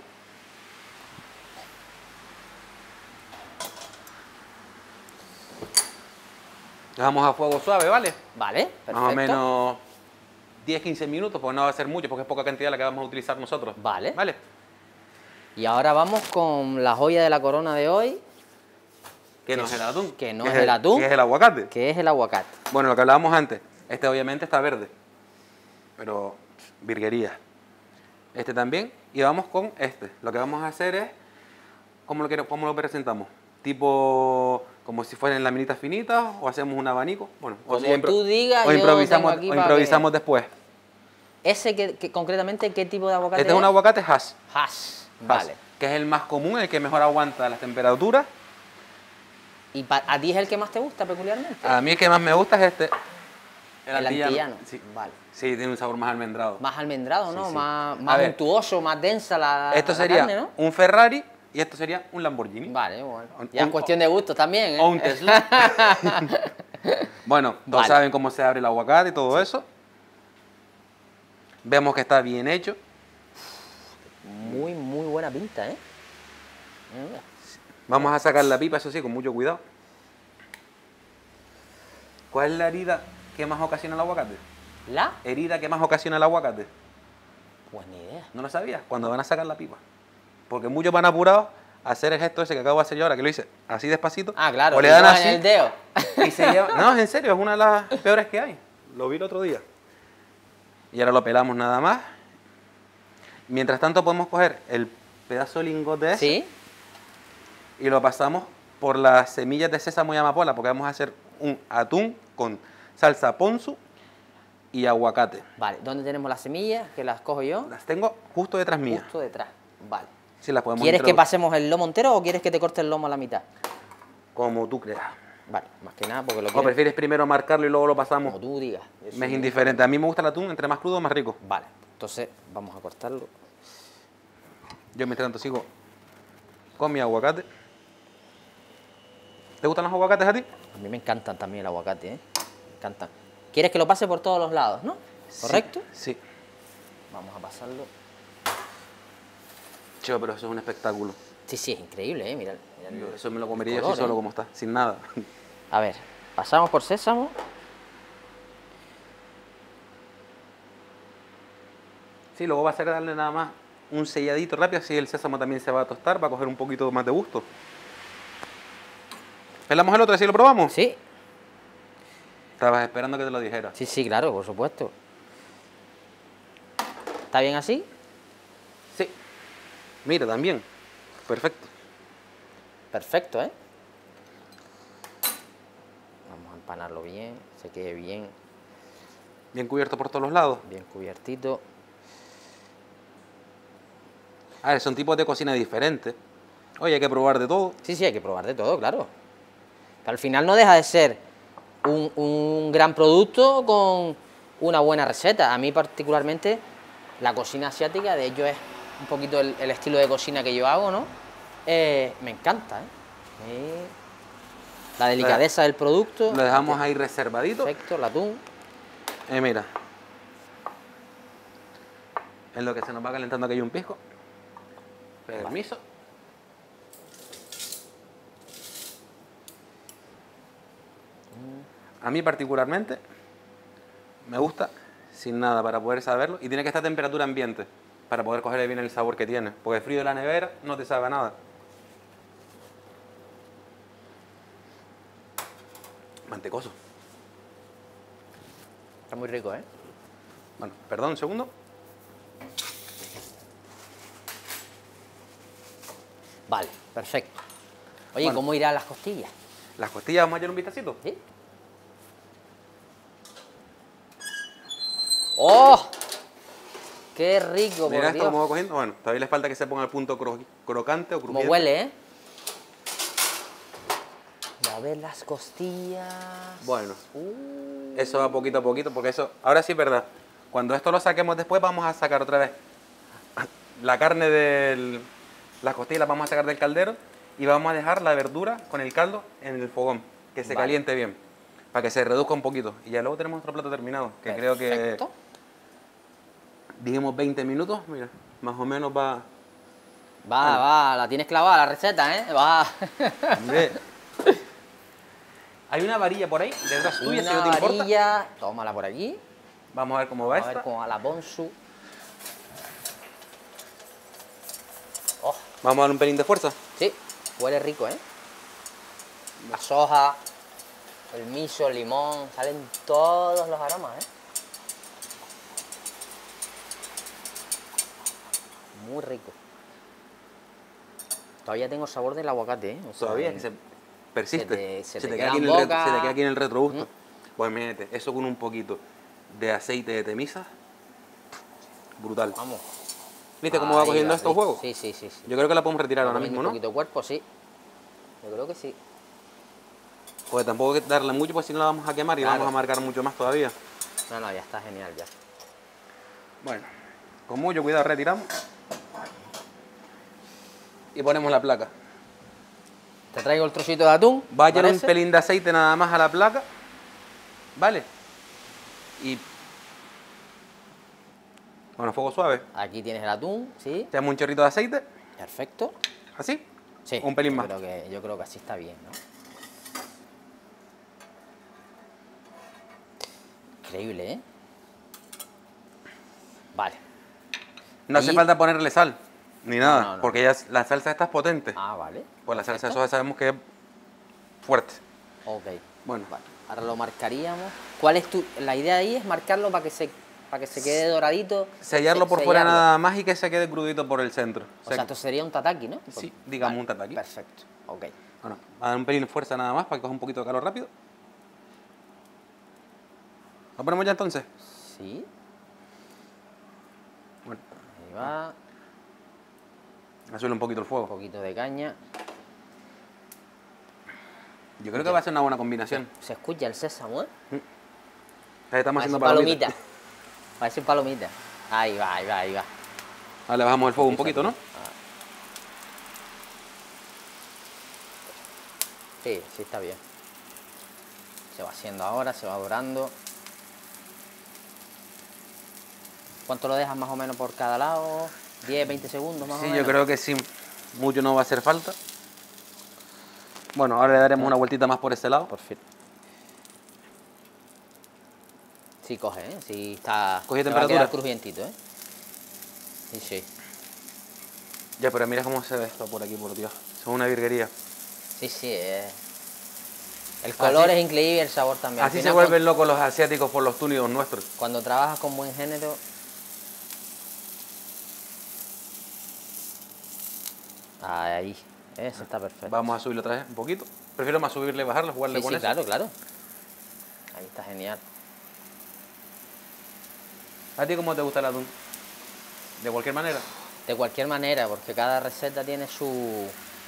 Dejamos a fuego suave, ¿vale? Vale, perfecto. Más o menos 10-15 minutos, porque no va a ser mucho, porque es poca cantidad la que vamos a utilizar nosotros. Vale. ¿Vale? Y ahora vamos con la joya de la corona de hoy, Que no es el atún. que no es el atún. Que es el aguacate. que es el aguacate. Bueno, lo que hablábamos antes, este obviamente está verde, pero virguería. Este también, y vamos con este. Lo que vamos a hacer es, ¿cómo lo presentamos? Tipo, como si fueran laminitas finitas, o hacemos un abanico. Bueno, Como si tú digas, o yo improvisamos, tengo aquí o para improvisamos después. Ese que concretamente, ¿qué tipo de aguacate Este es un aguacate hash. Hash. Hash, Vale. que es el más común, el que mejor aguanta las temperaturas. ¿Y a ti es el que más te gusta peculiarmente? A mí el que más me gusta es este. el antillano. Sí. Vale. Sí, tiene un sabor más almendrado. Más almendrado, ¿no? Sí, sí. Más A ver, untuoso, más densa la Esto la sería carne, ¿no? un Ferrari y esto sería un Lamborghini. Vale, bueno. Un- Ya es un- cuestión de gustos también, ¿eh? O un Tesla. Bueno, todos Vale. saben cómo se abre el aguacate y todo eso. Vemos que está bien hecho. Muy, muy buena pinta, ¿eh? Mira. Vamos a sacar la pipa, eso sí, con mucho cuidado. ¿Cuál es la herida que más ocasiona el aguacate? ¿La? Herida que más ocasiona el aguacate. Pues ni idea. ¿No lo sabías? Cuando van a sacar la pipa. Porque muchos van apurados a hacer el gesto ese que acabo de hacer yo ahora, que lo hice así despacito. Ah, claro. O le y dan cogen así el dedo. y se lleva... No, es en serio, es una de las peores que hay. Lo vi el otro día. Y ahora lo pelamos nada más. Mientras tanto podemos coger el pedazo de lingote ese ¿Sí? y lo pasamos por las semillas de sésamo y amapola, porque vamos a hacer un atún con salsa ponzu y aguacate. Vale. ¿Dónde tenemos las semillas? Que las cojo yo. Las tengo justo detrás mía. Justo detrás. Vale. Sí, las podemos ¿Quieres que introducir pasemos el lomo entero o quieres que te corte el lomo a la mitad? como tú creas. Vale, más que nada porque lo ¿O quieres prefieres primero marcarlo y luego lo como pasamos? tú digas. Yo Me es soy- indiferente. A mí me gusta el atún, entre más crudo, más rico. Vale, entonces vamos a cortarlo. Yo mientras tanto sigo con mi aguacate. ¿Te gustan los aguacates a ti? A mí me encantan también el aguacate, ¿eh? Me encantan. ¿Quieres que lo pase por todos los lados, no? ¿Correcto? Sí. Vamos a pasarlo. Chico, pero eso es un espectáculo. Sí, sí, es increíble, ¿eh? Mira, mira Eso me lo comería yo color, así solo ¿eh? como está, sin nada. A ver, pasamos por sésamo. Sí, luego va a ser darle nada más un selladito rápido, así el sésamo también se va a tostar, va a coger un poquito más de gusto. ¿Pelamos el otro y así lo probamos? Sí, Estabas esperando que te lo dijera. sí, sí, claro, por supuesto. ¿Está bien así? Sí. Mira, también. Perfecto. Perfecto, ¿eh? Vamos a empanarlo bien, se quede bien, Bien cubierto por todos los lados. bien cubiertito. A ver, son tipos de cocina diferentes. Oye, hay que probar de todo. Sí, sí, hay que probar de todo, claro. Pero al final no deja de ser un gran producto con una buena receta. A mí particularmente la cocina asiática, de hecho es un poquito el estilo de cocina que yo hago, ¿no? Me encanta, ¿eh? La delicadeza del producto. Lo dejamos ahí reservadito. Perfecto, el atún. Mira. En lo que se nos va calentando aquello un pisco. Permiso. A mí particularmente me gusta sin nada para poder saberlo y tiene que estar a temperatura ambiente para poder coger bien el sabor que tiene, porque el frío de la nevera no te sabe a nada. Mantecoso. Está muy rico, ¿eh? Bueno, perdón un segundo. Vale, perfecto. Oye, Bueno. ¿cómo irán las costillas? Las costillas, vamos a echar un vistacito. ¿Sí? ¡Oh! ¡Qué rico, Mira por esto Dios! como va cogiendo. Bueno, todavía le falta que se ponga el punto crocante o Como crujiente. huele, ¿eh? Y a ver las costillas. Bueno, eso va poquito a poquito, porque eso, ahora sí es verdad. Cuando esto lo saquemos después, vamos a sacar otra vez la carne de las costillas las vamos a sacar del caldero y vamos a dejar la verdura con el caldo en el fogón, que se caliente bien, para que se reduzca un poquito. Y ya luego tenemos nuestro plato terminado, que creo que Perfecto. dijimos 20 minutos, mira, más o menos va... Va, la tienes clavada la receta, ¿eh? Va. Hombre. Hay una varilla por ahí, detrás tuya, si no te Una importa. varilla. Tómala por aquí. Vamos a ver cómo va A ver esta. cómo va la ponzu. Oh, Vamos a darle un pelín de fuerza. sí, huele rico, ¿eh? La soja, el miso, el limón, salen todos los aromas, ¿eh? Muy rico. Todavía tengo sabor del aguacate, ¿eh? O sea, Todavía que se persiste. se te te queda queda aquí en en el boca. se te queda aquí en el retrogusto. Pues imagínate, eso con un poquito de aceite de temisa. Brutal. Vamos. ¿Viste cómo va Ahí cogiendo estos rico. huevos? Sí, sí, sí, sí. Yo creo que la podemos retirar Va ahora cogiendo mismo, un ¿no? poquito de cuerpo, sí. Yo creo que sí. Pues tampoco hay que darle mucho, pues si no la vamos a quemar y Claro. vamos a marcar mucho más todavía. No, no, ya está genial ya. Bueno, con mucho cuidado retiramos. Y ponemos la placa. Te traigo el trocito de atún. Va a echar un ¿parece? pelín de aceite nada más a la placa. ¿Vale? Y... Bueno, fuego suave. Aquí tienes el atún, sí. Echamos un chorrito de aceite. Perfecto. Así. Sí. Un pelín más. Yo creo que así está bien, ¿no? Increíble, ¿eh? Vale. No hace Y- falta ponerle sal. Ni nada. no, no. Porque ya la salsa esta es potente. Ah, vale. Pues la salsa de Perfecto. soja sabemos que es fuerte. Ok. Bueno. Vale. Ahora lo marcaríamos. ¿Cuál es la idea ahí? Es marcarlo para que se quede doradito. Sellarlo por fuera sellarlo. nada más y que se quede crudito por el centro. O sea, esto sería un tataki, ¿no? Sí, digamos un tataki. Perfecto. Ok. Bueno, a dar un pelín de fuerza nada más para que coja un poquito de calor rápido. ¿Lo ponemos ya entonces? Sí. Bueno, Ahí va. a subirle un poquito el Un fuego. poquito de caña. Yo creo que va a ser una buena combinación. Se escucha el sésamo, ¿eh? Ahí estamos Parece haciendo palomitas. palomita. Parece palomita. Ahí va, ahí va, ahí va. Ahora le bajamos el fuego un poquito, ¿no? Sí, sí está bien. Se va haciendo ahora, se va dorando. ¿Cuánto lo dejas más o menos por cada lado? 10, 20 segundos más o Sí, menos. yo creo que sí, mucho no va a hacer falta. Bueno, ahora le daremos una vueltita más por ese lado. Por fin. Sí coge, ¿eh? Sí está... ¿Cogió se va a temperatura? quedar crujientito, ¿eh? Sí, sí. Ya, pero mira cómo se ve esto por aquí, por Dios. Es una virguería. Sí, sí, el color Así- es increíble y el sabor también. Al Así se final, vuelven locos los asiáticos por los túnicos nuestros. cuando trabajas con buen género... Ahí, eso está perfecto. Vamos a subirlo otra vez un poquito. Prefiero más subirle y bajarlo, jugarle Sí, con sí, eso. claro, claro. Ahí está genial. ¿A ti cómo te gusta el atún? ¿De cualquier manera? De cualquier manera, porque cada receta tiene su...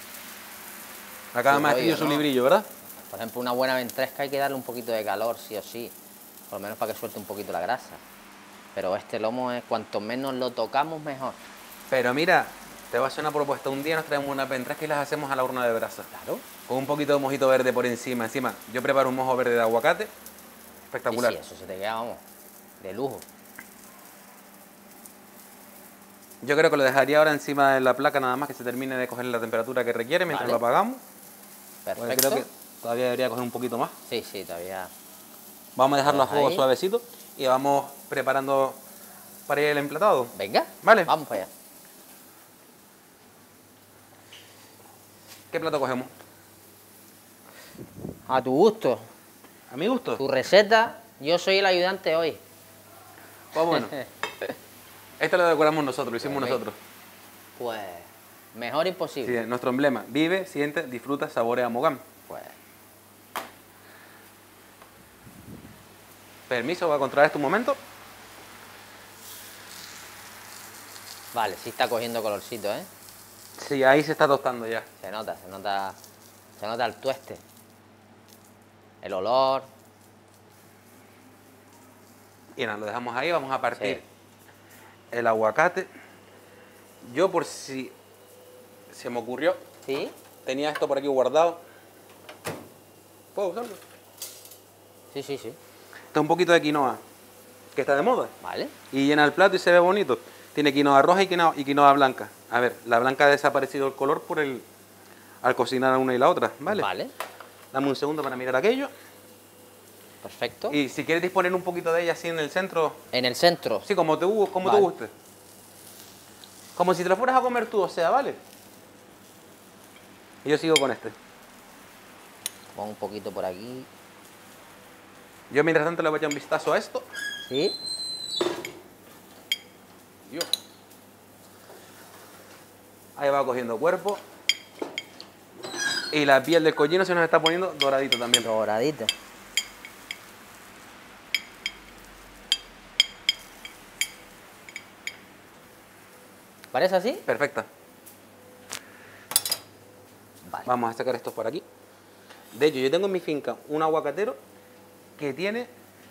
A cada Sí, maestrillo rollo, su ¿no? librillo, ¿verdad? Por ejemplo, una buena ventresca hay que darle un poquito de calor, sí o sí. Por lo menos para que suelte un poquito la grasa. Pero este lomo es cuanto menos lo tocamos, mejor. Pero mira, te voy a hacer una propuesta. Un día nos traemos unas ventrescas y las hacemos a la horno de brasa. Claro. Con un poquito de mojito verde por encima. Encima, yo preparo un mojo verde de aguacate. Espectacular. Y sí, eso se te queda, vamos, de lujo. Yo creo que lo dejaría ahora encima de la placa nada más que se termine de coger la temperatura que requiere mientras Vale. lo apagamos. Porque Perfecto. creo que todavía debería coger un poquito más. Sí, sí, todavía. Vamos a dejarlo a Ahí. fuego suavecito y vamos preparando para ir el emplatado. Venga. Vale. Vamos para allá. ¿Qué plato cogemos? A tu gusto. A mi gusto. Tu receta, yo soy el ayudante hoy. Pues bueno. Esto lo decoramos nosotros, lo hicimos Ok. nosotros. Pues, mejor Sí, imposible. nuestro emblema. Vive, siente, disfruta, saborea Mogán. Pues, Permiso, voy a controlar esto un momento. vale, sí está cogiendo colorcito, ¿eh? Sí, ahí se está tostando ya. Se nota, se nota, se nota el tueste. El olor. Y nada, lo dejamos ahí, vamos a partir Sí. el aguacate. Yo por si se me ocurrió, ¿Sí? tenía esto por aquí guardado. ¿Puedo usarlo? Sí, sí, sí. Esto es un poquito de quinoa, que está de moda. Vale. Y llena el plato y se ve bonito. Tiene quinoa roja y quinoa blanca. A ver, la blanca ha desaparecido el color al cocinar una y la otra, ¿vale? Vale. Dame un segundo para mirar aquello. Perfecto. Y si quieres disponer un poquito de ella así en el centro, En el centro. sí, como te Vale. guste. Como si te lo fueras a comer tú, o sea, ¿vale? Y yo sigo con este. Pon un poquito por aquí. Yo mientras tanto le voy a echar un vistazo a esto. Sí. Yo. Ahí va cogiendo cuerpo. Y la piel del collino se nos está poniendo doradito también. Doradito. ¿Parece así? Perfecta. Vale. Vamos a sacar esto por aquí. De hecho, yo tengo en mi finca un aguacatero que tiene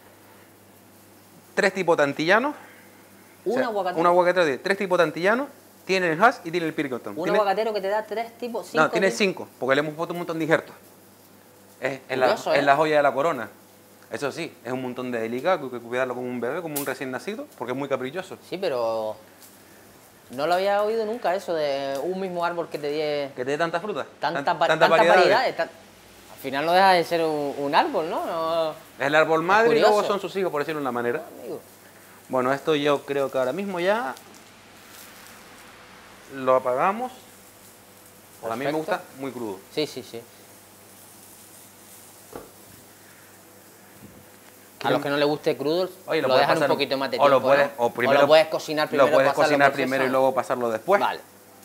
3 tipos de antillanos. Un aguacatero. Un aguacatero de 3 tipos de antillanos. Tiene el hash y tiene el Pilkington. Un Tiene- aguacatero que te da 3 tipos, 5 No, tiene tipos. 5, porque le hemos puesto un montón de injertos. Es Curioso, es ¿eh? la joya de la corona. Eso sí, es un montón de delicado, que hay que cuidarlo como un bebé, como un recién nacido, porque es muy caprichoso. Sí, pero no lo había oído nunca eso de un mismo árbol que te dé Que te dé tanta fruta. tantas tantas variedades. Al final no deja de ser un árbol, ¿no? Es el árbol madre y curioso. luego son sus hijos, por decirlo de una manera. Amigo. Bueno, esto yo creo que ahora mismo ya lo apagamos. A mí me Perfecto. gusta muy crudo. Sí, sí, sí. A los que no les guste crudo, Oye, lo puedes dejan un pasar poquito más de o lo tiempo, puedes, ¿no? o primero, lo puedes cocinar primero. Lo puedes pasarlo cocinar por primero y proceso. luego pasarlo después. Vale,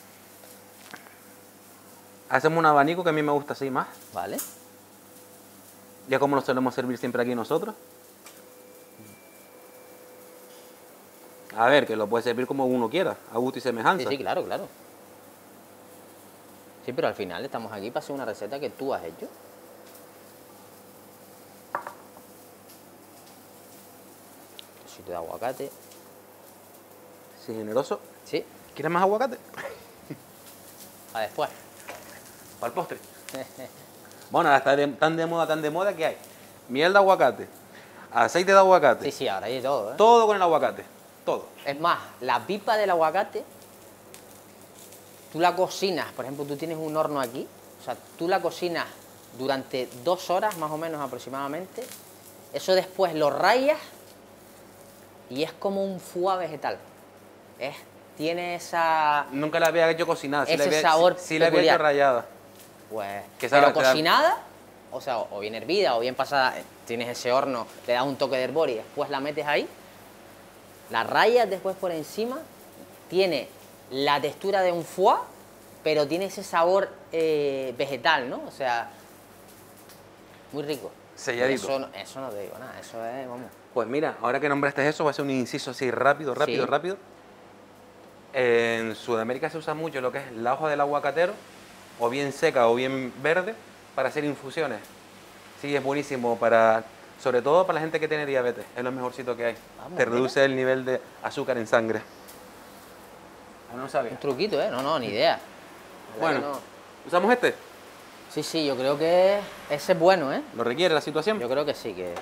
Hacemos un abanico que a mí me gusta así más. vale. Ya como lo solemos servir siempre aquí nosotros. A ver, que lo puedes servir como uno quiera, a gusto y semejanza. Sí, sí, claro, claro. Sí, pero al final estamos aquí para hacer una receta que tú has hecho. Un trocito de aguacate. Sí, generoso. Sí, ¿Quieres más aguacate? para después. Para el postre. Bueno, ahora está tan de moda que hay miel de aguacate, aceite de aguacate, Sí, sí, ahora hay de todo, ¿eh? todo con el aguacate, todo. Es más, la pipa del aguacate, tú la cocinas, por ejemplo, tú tienes un horno aquí, o sea, tú la cocinas durante 2 horas más o menos aproximadamente, eso después lo rayas y es como un foie vegetal. Tiene esa, Nunca la había hecho cocinada, sí ese la había, sabor sí la había hecho peculiar. rallada. pues, Que sabe- pero te da- cocinada, o sea, o bien hervida o bien pasada, tienes ese horno, le das un toque de hervor y después la metes ahí, la rayas después por encima, tiene la textura de un foie, pero tiene ese sabor vegetal, ¿no? O sea, muy rico. Selladito. Eso no te digo nada, eso es, vamos. Pues mira, ahora que nombraste eso, voy a hacer un inciso así rápido. Sí. En Sudamérica se usa mucho lo que es la hoja del aguacatero, o bien seca o bien verde, para hacer infusiones. Sí, es buenísimo sobre todo para la gente que tiene diabetes, es lo mejorcito que hay. Vamos, Te mira. reduce el nivel de azúcar en sangre. Ah, no Un sabía. truquito, ¿eh? No, ni idea. La verdad Bueno, que no. ¿usamos este? Sí, sí, yo creo que ese es bueno, ¿eh? ¿Lo requiere la situación? Yo creo que sí, que...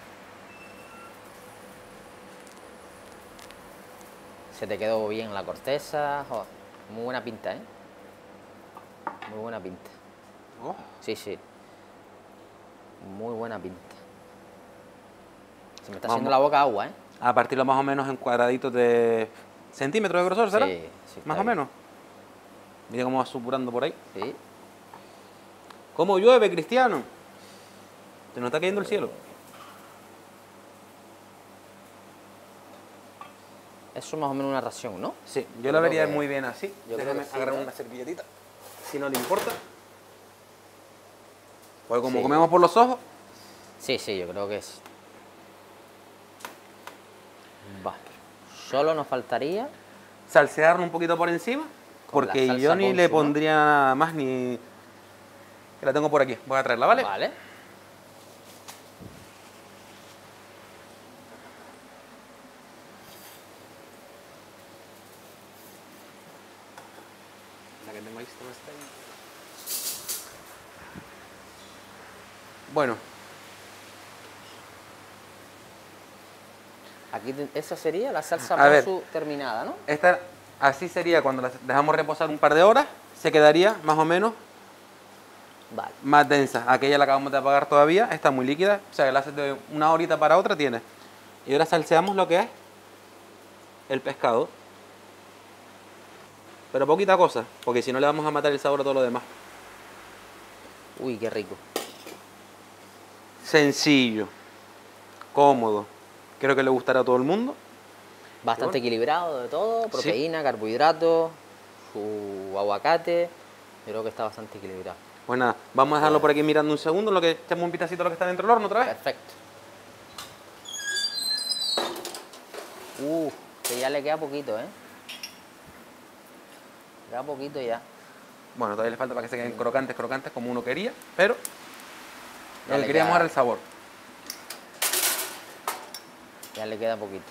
Se te quedó bien la corteza. Jo, muy buena pinta, ¿eh? Muy buena pinta. Oh, Sí, sí. Muy buena pinta. Se me está Vamos. haciendo la boca agua, ¿eh? a partirlo más o menos en cuadraditos de centímetros de grosor, ¿será? Sí, sí, está Más o bien. menos. Mira cómo va supurando por ahí. Sí. ¿Cómo llueve, Cristiano? Se nos está cayendo el cielo. Eso es más o menos una ración, ¿no? Sí, yo Yo la creo vería que- muy bien así. yo creo Déjame que sí, agarrar ¿eh? una servilletita, si no le importa. Pues como Sí. comemos por los ojos, Sí, sí, yo creo que sí. Vale. Solo nos faltaría... salsearlo un poquito por encima, Con la porque salsa yo ni le ponzu, ¿no? pondría nada más ni... Que la tengo por aquí, voy a traerla, ¿vale? Vale. tengo ahí, esto no está ahí. Bueno, Aquí esa sería la salsa A ver. masu terminada, ¿no? esta así sería cuando la dejamos reposar un par de horas, se quedaría más o menos Vale. más densa. Aquella la acabamos de apagar todavía, está muy líquida, o sea que la haces de una horita para otra tiene. Y ahora salseamos lo que es el pescado. Pero poquita cosa, porque si no le vamos a matar el sabor a todo lo demás. Uy, qué rico. Sencillo, cómodo, creo que le gustará a todo el mundo. Bastante Bueno. equilibrado de todo, proteína, carbohidratos, su aguacate. Yo creo que está bastante equilibrado. Pues nada, vamos a dejarlo por aquí mirando un segundo, lo que echamos un pitacito a lo que está dentro del horno otra vez. Perfecto. Que ya le queda poquito, ¿eh? Queda poquito ya. Bueno, todavía le falta para que se queden crocantes, crocantes como uno quería, pero Ya lo le que queríamos queda- era el sabor. Ya le queda poquito.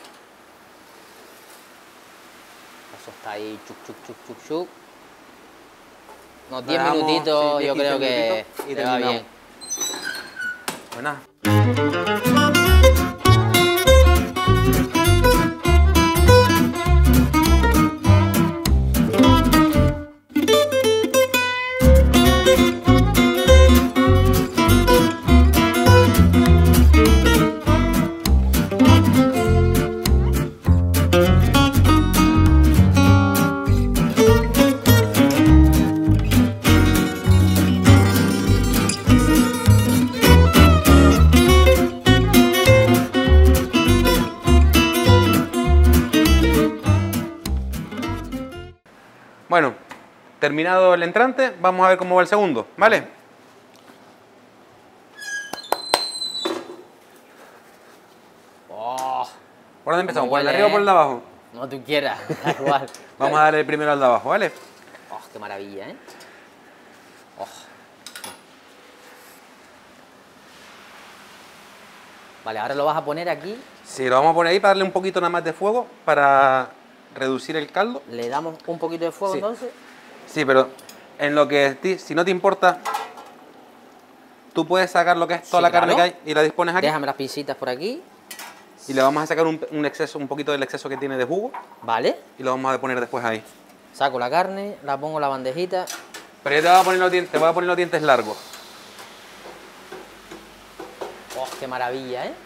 Eso está ahí, chuc, chuc, chuc, chuc, chuc. Unos 10 Dejamos, minutitos, sí, 10, yo creo 15 que minutitos y le va terminamos. bien. Pues nada. Bueno, terminado el entrante, vamos a ver cómo va el segundo, ¿vale? Oh, ¿Por dónde empezamos? ¿Cómo ¿Por el de huele, arriba o por el de abajo? no tú quieras, da igual. Vamos a darle primero al de abajo, ¿vale? Oh, qué maravilla, ¿eh? Oh. Vale, ahora lo vas a poner aquí. Sí, lo vamos a poner ahí para darle un poquito nada más de fuego para reducir el caldo. Le damos un poquito de fuego Sí. entonces. Sí, pero en lo que, si no te importa, tú puedes sacar lo que es toda Sí, la carne claro. que hay y la dispones aquí. Déjame las pincitas por aquí. Y le vamos a sacar un exceso, un poquito del exceso que tiene de jugo Vale. y lo vamos a poner después ahí. Saco la carne, la pongo en la bandejita. Pero yo te voy a poner los dientes, te voy a poner los dientes largos. Oh, qué maravilla, ¿eh?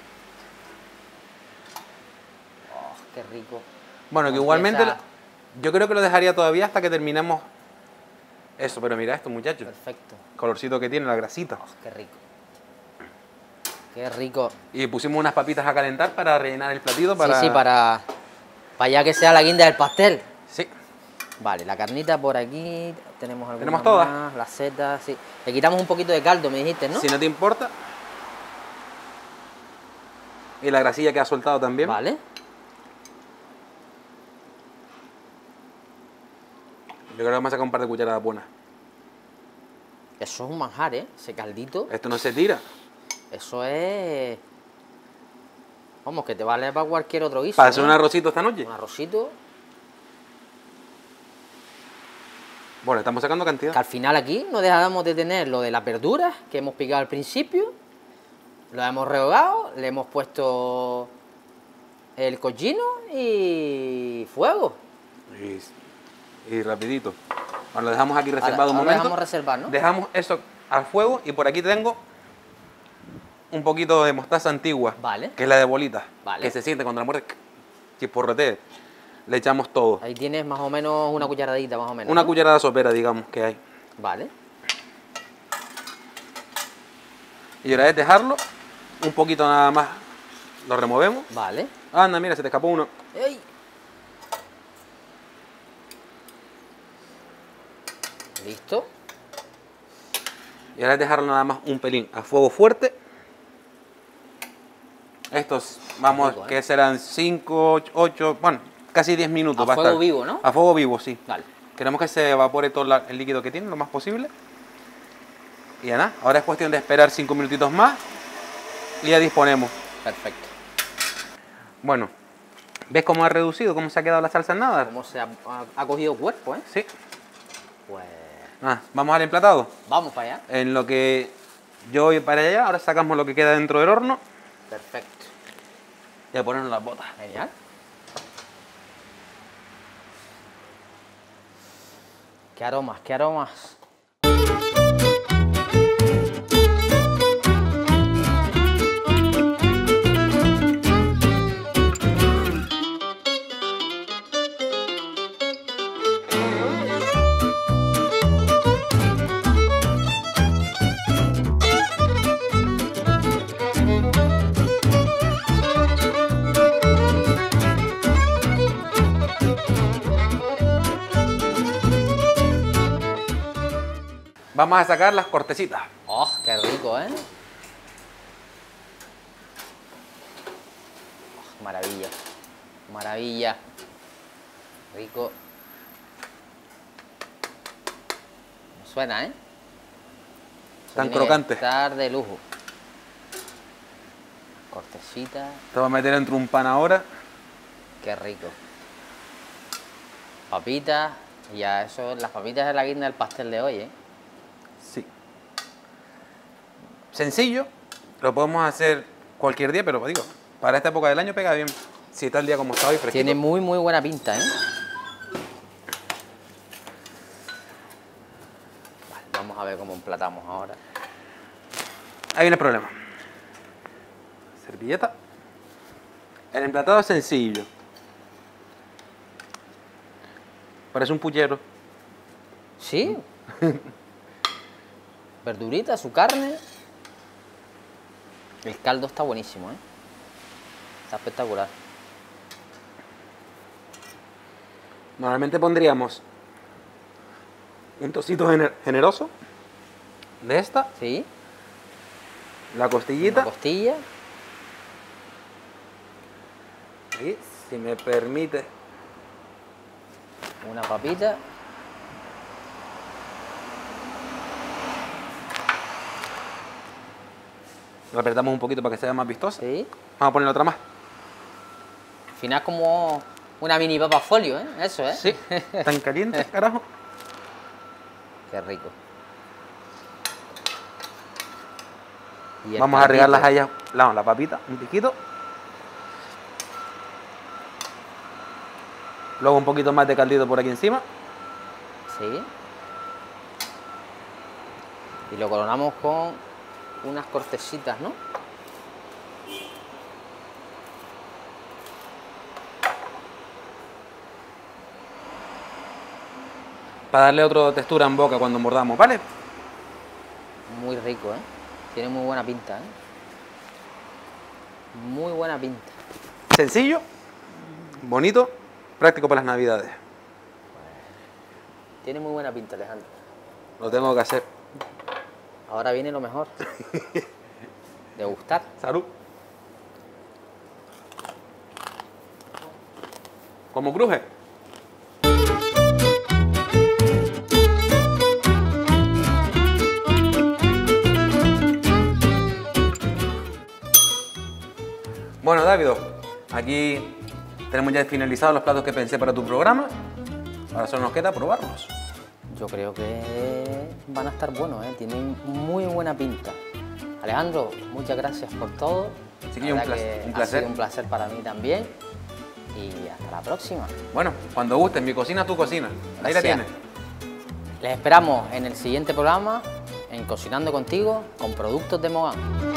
Oh, qué rico. Bueno, que Como igualmente empieza- yo creo que lo dejaría todavía hasta que terminemos eso. Pero mira esto, muchachos. Perfecto. Colorcito que tiene, la grasita. Oh, qué rico. Qué rico. Y pusimos unas papitas a calentar para rellenar el platito. Para... Sí, sí, para ya que sea la guinda del pastel. Sí. Vale, la carnita por aquí. Tenemos algunas ¿Tenemos todas? más, las setas, sí. Le quitamos un poquito de caldo, me dijiste, ¿no? Si no te importa. Y la grasilla que ha soltado también. Vale. Yo creo que vamos a sacar un par de cucharadas buenas. Eso es un manjar, ¿eh? Ese caldito. Esto no se tira. Eso es... Vamos, que te vale para cualquier otro guiso. Para hacer ¿no? un arrocito esta noche. Un arrocito. Bueno, estamos sacando Que cantidad. al final aquí no dejamos de tener lo de las verduras que hemos picado al principio. Lo hemos rehogado, le hemos puesto el cochino y fuego. Y rapidito. Bueno, lo dejamos aquí Ahora- reservado un ahora momento. dejamos reservar, ¿no? Dejamos eso al fuego y por aquí tengo un poquito de mostaza antigua. Vale. Que es la de bolitas. Vale. Que se siente cuando la muerte chisporrotee. Le echamos todo. Ahí tienes más o menos una cucharadita, más o menos. Una ¿no? cucharada sopera, digamos, que hay. Vale. Y ahora es dejarlo un poquito nada más. Lo removemos. Vale. Anda, mira, se te escapó uno. ¡Ey! Listo. Y ahora es dejarlo nada más un pelín a fuego fuerte. Estos, vamos, Rico, ¿eh? que serán 5, 8, bueno, casi 10 minutos. A va a fuego estar. vivo, ¿no? A fuego vivo, sí. Vale. Queremos que se evapore todo el líquido que tiene lo más posible. Y ya nada, ahora es cuestión de esperar 5 minutitos más y ya disponemos. Perfecto. Bueno, ¿ves cómo ha reducido, cómo se ha quedado la salsa en nada? Cómo se ha cogido cuerpo, ¿eh? Sí. Pues Vamos al emplatado. vamos para allá. En lo que yo voy para allá, ahora sacamos lo que queda dentro del horno Perfecto. y a ponernos las botas. Genial. Qué aromas, qué aromas. Vamos a sacar las cortecitas. Oh, qué rico, ¿eh? Oh, maravilla. Maravilla. Rico. ¿Cómo suena, eh? Eso Tan tiene que crocante. estar de lujo. Cortecita. Te voy a meter dentro un pan ahora. Qué rico. Papitas. Y ya eso, las papitas es la guinda del pastel de hoy, ¿eh? Sí. Sencillo. Lo podemos hacer cualquier día, pero digo, para esta época del año pega bien. Si está el día como está hoy, fresquito. Tiene muy buena pinta, ¿eh? Vale, vamos a ver cómo emplatamos ahora. Ahí viene el problema. Servilleta. El emplatado es sencillo. Parece un puchero. ¿Sí? Verdurita, su carne. El caldo está buenísimo, ¿eh? Está espectacular. Normalmente pondríamos un trocito generoso de esta, ¿Sí? la costillita. Una costilla. Y si me permite, Una papita. lo apretamos un poquito para que sea más vistosa. ¿Sí? Vamos a poner otra más. Al final es como una mini papa folio, ¿eh? Eso, ¿eh? Sí, tan caliente, carajo. Qué rico. Y el Vamos a regarlas caldito. allá. La papita, un piquito. Luego un poquito más de caldito por aquí encima. Sí. Y lo coronamos con unas cortecitas, ¿no? Para darle otra textura en boca cuando mordamos, ¿vale? Muy rico, ¿eh? Tiene muy buena pinta, ¿eh? Muy buena pinta. Sencillo, bonito, práctico para las navidades. Tiene muy buena pinta, Alejandro. Lo tengo que hacer. Ahora viene lo mejor. Degustar. Salud. ¿Cómo cruje? Bueno, Davido, aquí tenemos ya finalizados los platos que pensé para tu programa. Ahora solo nos queda probarlos. Yo creo que van a estar buenos, ¿eh? Tienen muy buena pinta. Alejandro, muchas gracias por todo. Chiquillo, La un verdad placer, que un ha placer. sido un placer para mí también. Y hasta la próxima. Bueno, cuando guste, mi cocina es tu cocina. Ahí la Gracias. tienes. Les esperamos en el siguiente programa, en Cocinando Contigo, con productos de Mogán.